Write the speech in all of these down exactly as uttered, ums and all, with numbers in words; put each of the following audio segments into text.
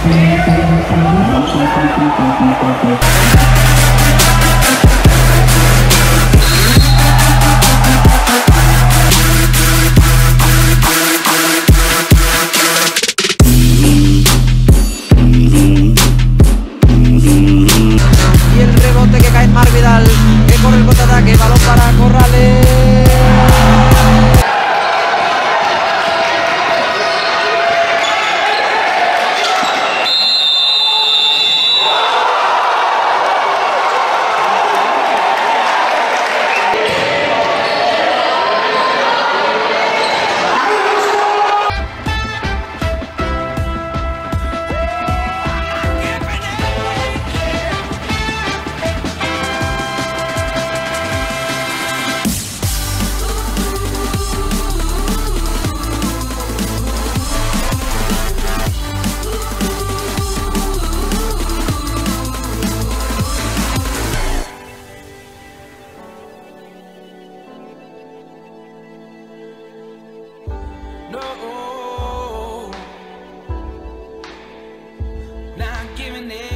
Balón para Corrales. No, not giving in.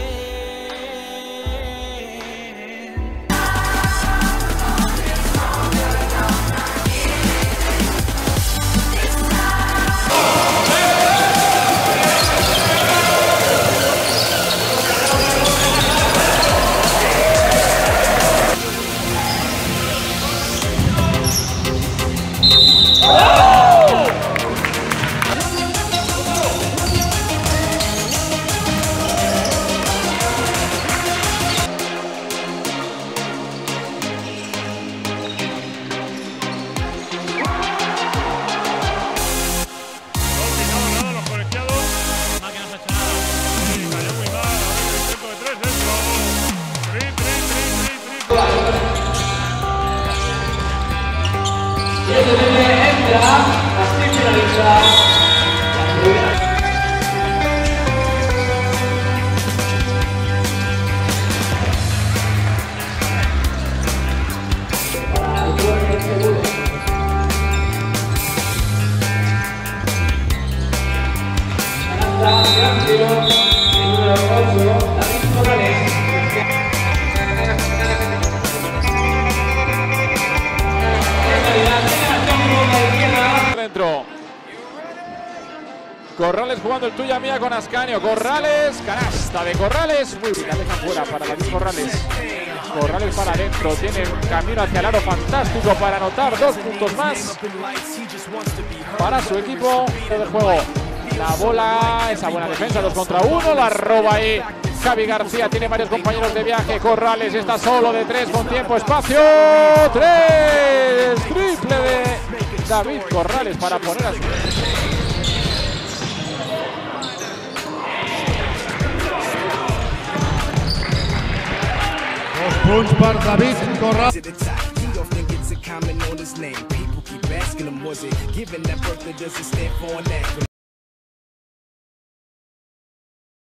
Entra, así finaliza. Dentro. Corrales jugando el tuya mía con Ascanio. Corrales, canasta de Corrales. Muy bien, la deja fuera para David Corrales. Corrales para adentro. Tiene un camino hacia el aro fantástico para anotar dos puntos más para su equipo del juego. La bola, esa buena defensa, dos contra uno. La roba ahí Javi García. Tiene varios compañeros de viaje. Corrales está solo de tres con tiempo, espacio. Tres. Triple de David Corrales para poner a su... Dos punts per David Corrales.